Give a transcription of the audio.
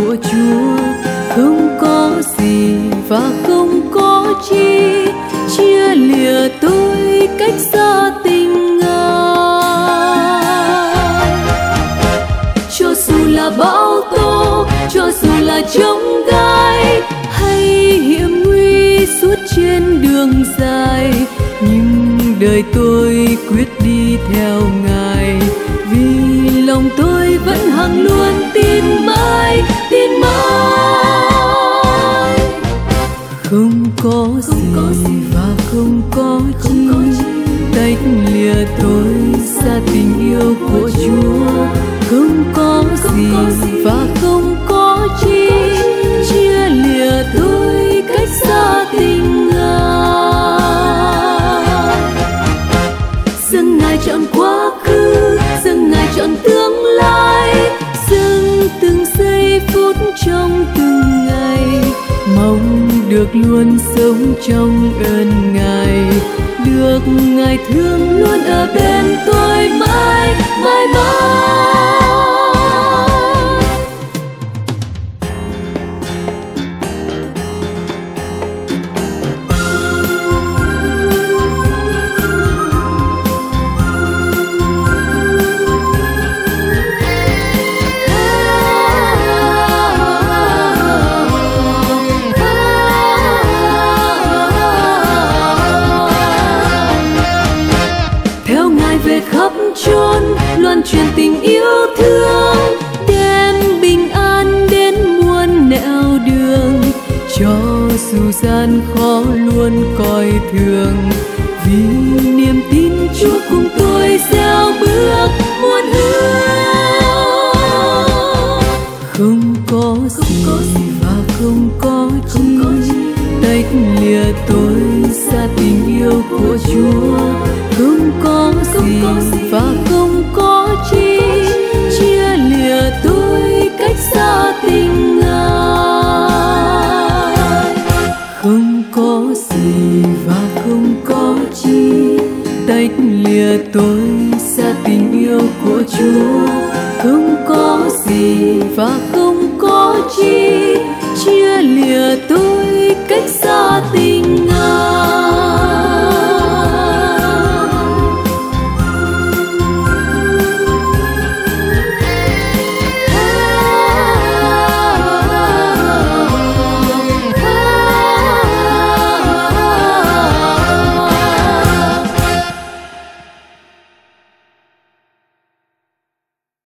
của Chúa, không có gì và không có chi chia lìa tôi cách xa tình Ngài. Cho dù là bão tố, cho dù là chông gai hay hiểm nguy suốt trên đường dài, nhưng đời tôi quyết đi theo Ngài, vì lòng tôi vẫn hằng luôn tin mãi, tin mãi. Không có gì và không có chi tách lìa tôi xa tình yêu của Chúa, không có gì và không có chi chia lìa tôi cách xa tình Ngài. Dâng Ngài chọn quá khứ, dâng Ngài chọn tương lai, dâng từng giây phút trong từng ngày, mong được luôn sống trong ơn Ngài, được Ngài thương luôn ở bên tôi mãi mãi mãi. Chốn loan truyền tình yêu thương, đem bình an đến muôn nẻo đường, cho dù gian khó luôn coi thường, vì niềm tin Chúa cùng tôi gieo bước muôn hướng. Không có gì và không có chi tách lìa tôi xa tình yêu của Chúa, không có gì và không có chi chia lìa tôi cách xa tình